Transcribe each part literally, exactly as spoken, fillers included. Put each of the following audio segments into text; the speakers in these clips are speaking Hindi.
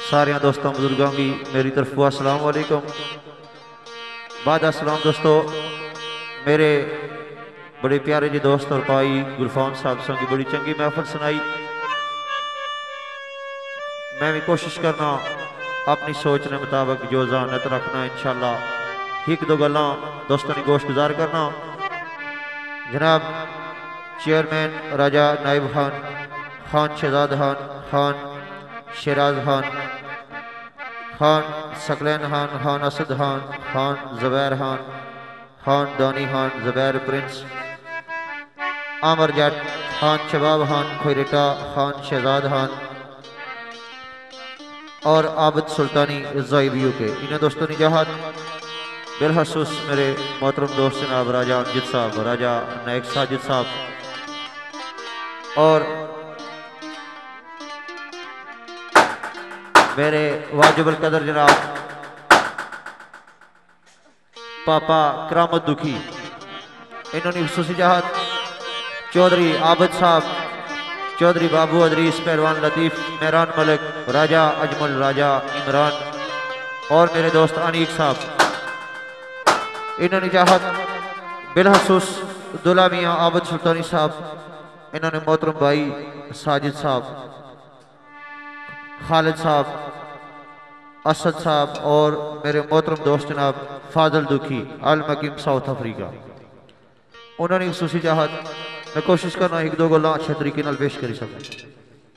सारे दोस्तों बुजुर्गों की मेरी तरफ अस्सलाम वालेकुम। बाद अस्सलाम दोस्तों, मेरे बड़े प्यारे जी दोस्त और भाई गुलफाम साहब संग की बड़ी चंगी महफल सुनाई। मैं भी कोशिश करना अपनी सोच के मुताबिक जो जहानत रखना इंशाल्लाह एक दो गल्लां दोस्तों की गोश गुजार करना। जनाब चेयरमैन राजा नाइब खान खान शहजाद खान खान शराज खान खान सकलैन खान खान असद खान खान ज़ुबैर खान खान दानी खान ज़ुबैर प्रिंस आमर जट खान शबाब खान खोरेटा खान शहजाद खान और आबद सुल्तानी ज़ाइबियों के इन्हें दोस्तों ने जहाद बिलखसूस मेरे मोहतरम दोस्त जनाब राजा अमजद साहब राजा नायक साजिद साहब और मेरे वाजिबुल कदर जनाब पापा करामत दुखी इन्होंने खुसूसी जहाद चौधरी आबद साहब चौधरी बाबू अदरीस पहलवान लतीफ़ मेहरान मलिक राजा अजमल राजा इमरान और मेरे दोस्त अनीक साहब इन्होंने चाहत बिलखसूस दुल्हा मियाँ आबद सुल्तानी साहब इन्होंने मोहतरम भाई साजिद साहब खालिद साहब असद साहब और मेरे मोहतरम दोस्त जनाब फाजल दुखी अल मकीम साउथ अफ्रीका उन्होंने खुसूसी चाहत मैं कोशिश करना एक दो गल्लां अच्छे तरीके नाल पेश करी सकूं।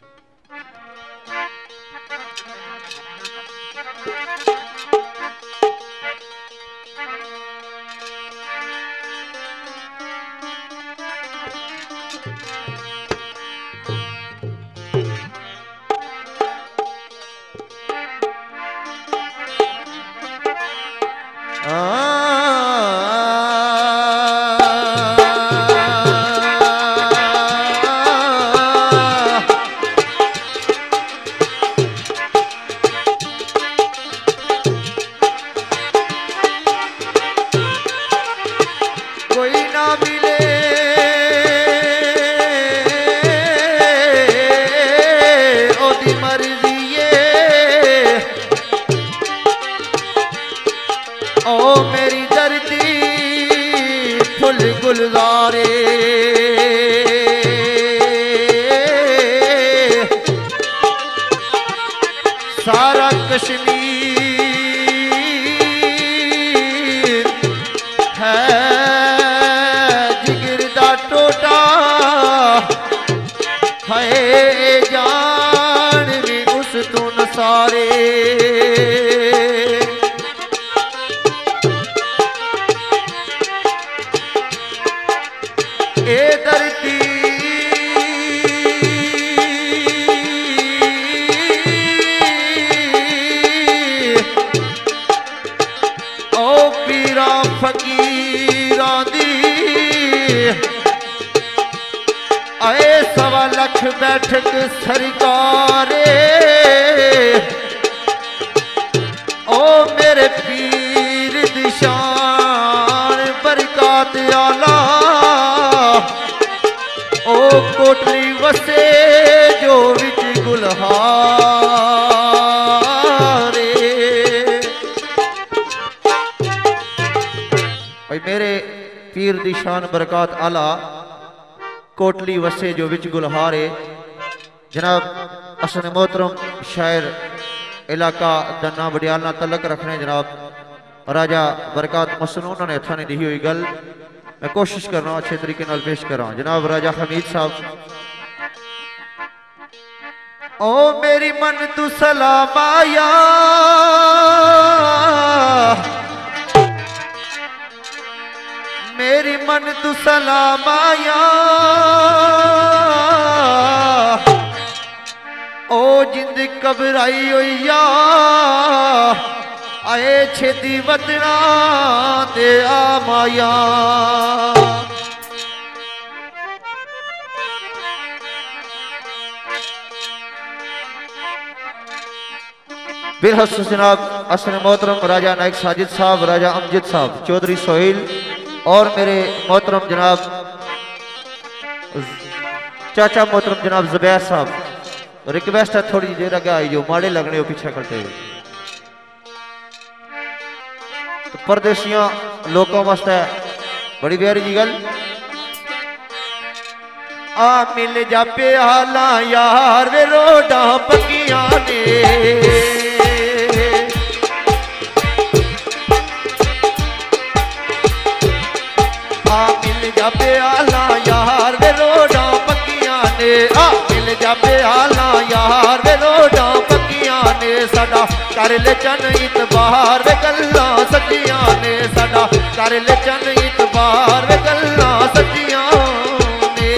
गुलजारे सारा कश्मीर है जिगर दा टोटा है जान भी उस तू नसारे ए धरती ओ पीरा फकीरां दी आए सवा लख बैठक सरकारे ओ मेरे पीर दी शान बरकत आला ओ कोटली वसे जो विच गुलहारे भाई मेरे पीर दी शान बरकत आला कोटली वसे जो विच गुलहारे जनाब असन मोहतरम शायर इलाका दन्ना बडियाल तलक रखने जनाब राजा बरकत मसनून उन्होंने हथा ने दी हुई गल मैं कोशिश कर रहा हूँ अच्छे तरीके नाल पेश कर रहा हूँ। जनाब राजा हमीद साहब ओ मेरी मन तू सलाम आया मेरी मन तू सलाम आया ओ जिंद घबराई होइया आए छेती वतना ते आ माया बिलखसूस जनाब असन मोहतरम राजा नायक साजिद साहब राजा अमजद साहब चौधरी सोहेल और मेरे मोहतरम जनाब चाचा मोहतरम जनाब ज़ुबैर साहब रिक्वेस्ट है थोड़ी देर आगे आई जो माड़े लगने हो पीछे करते हुए। तो परदेसियों लोगों वास्ते बड़ी प्यारी जी गल आ मिल जा प्याला यार वे रोडा पकिया ने आ मिल जा प्याला यार वे रोडा पकिया ने आ मिल जा प्याला यार वे रोडा पकिया ने साडा कर ले चन इतबार वे गल्लां सच्चियां ने साडा कर ले चन इतबार वे गल्लां सच्चियां ने।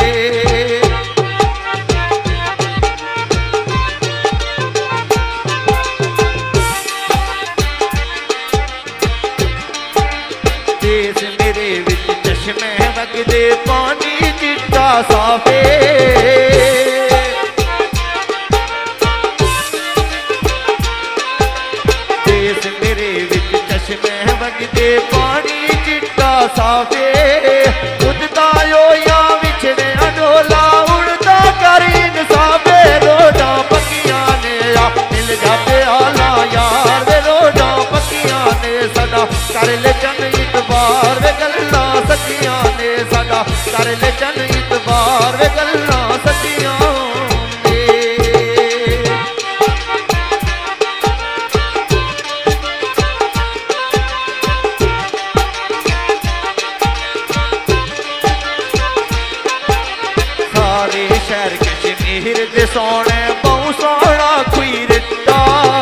देश मेरे विच चश्मे वगदे पानी चिट्टा साफे देश मेरे विच चश्मे वगदे पानी चिट्टा साफे उड़दा या विछड़े अडोला उड़दा कर इंसाफे रोडा पकियां ने आ मिल जा प्याला यार वे रोडा पकियां ने साडा कर ले चन इतबार वे गल्लां सच्चियां ने साडा कर ले चन इतबार वे गल्लां सच्चियां ने। सारे शहर कश्मीर दे सोने बहु सोना खुई रिट्टा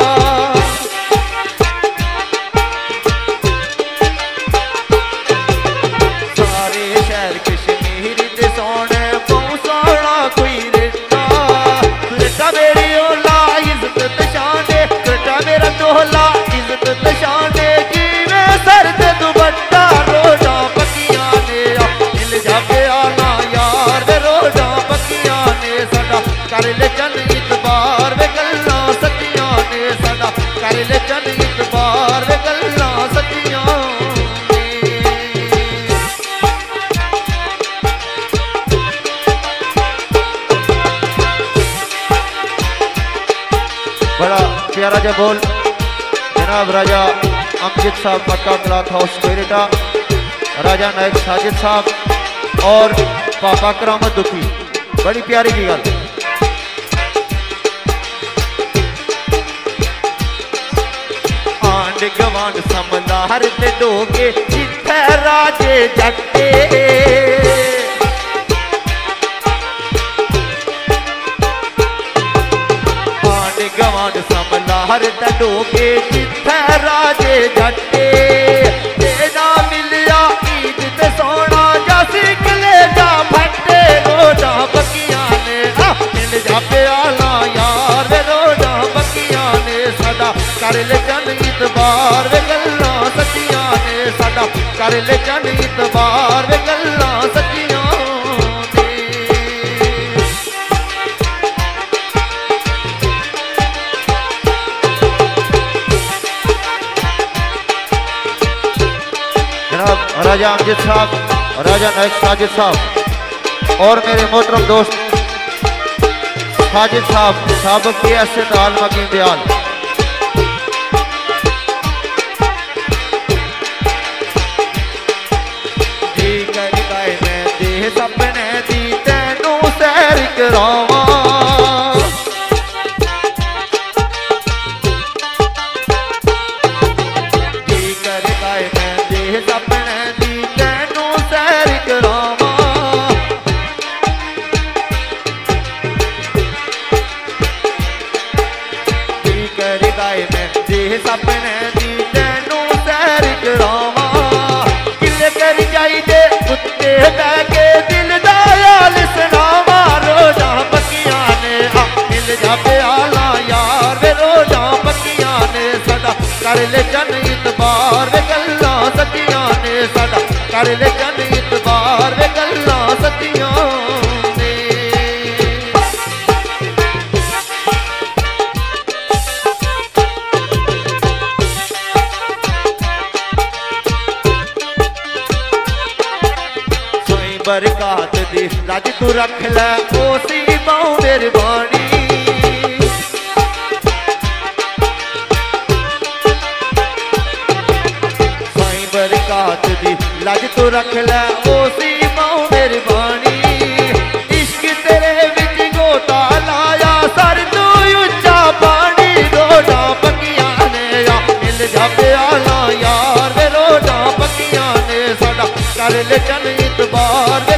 सारे शहर कश्मीर दे सोने बहु सोना खुई रिट्टा रिट्टा मेरी ओला इज्जत तशाने रिट्टा मेरा दोहला इज्जत तशाने की मैं सर ते दुपट्टा रोडा पकियां ने मिल जा प्याला यार वे रोडा पकियां ने साडा कर ले चन इतबार वे गल्लां सच्चियां ने साडा कर ले चन इतबार वे गल्लां सच्चियां ने। बड़ा प्यारा जा बोल जनाब राजा अमजद साहब Makkah cloth house Quetta, Raja Nayak Sajid साहब और पापा करामत दुखी। बड़ी प्यारी की गल आंड गवांड समंदार ते डोगे जिथे राजे जगते आंड गवांड समंदार ते डोगे जिथे राजे जगते तेरा मिलिया ईद ते सोना जासी कलेजा फटे रोडा पकियां ने मिल जा प्याला यार वे रोडा पकियां ने साडा कर ले चन इतबार वे गल्लां सच्चियां ने साडा कर ले चन इतबार वे गल्लां सच्चियां ने। जनाब राजा अमजद साहब, राजा नायक साजिद साहब और मेरे मोहतरम दोस्त साजिद साहब साहब के ऐसे आलमा की दयाल जी कर गाए मैं देह सपने दी तैनू सैर करावा जी कर गाए मैं देह सपने दी तैनू सैर करावा कर गाए मैं देह सपने दी तैनू सैर करावा किले कर जाई दे कुत्ते बह के दिल दा हाल सुनावा रोडा पकियां ने आ मिल जा प्याला यार वे रोडा पकियां ने साडा कर ले चन इतबार वे गल्लां सच्चियां ने साडा कर ले चन इतबार वे गल्लां सच्चियां ने। बरकात दी राज तू रख लै ओसी बहु मेहरबानी तू रख लै ओसी माओ मेरी बाणी इश्क तेरे विच गोता लाया सर तू उच्चा पानी रोडा पक्कियां ने आ मिल जा प्याला यार वे रोडा पक्कियां ने साडा कर ले चल इतबार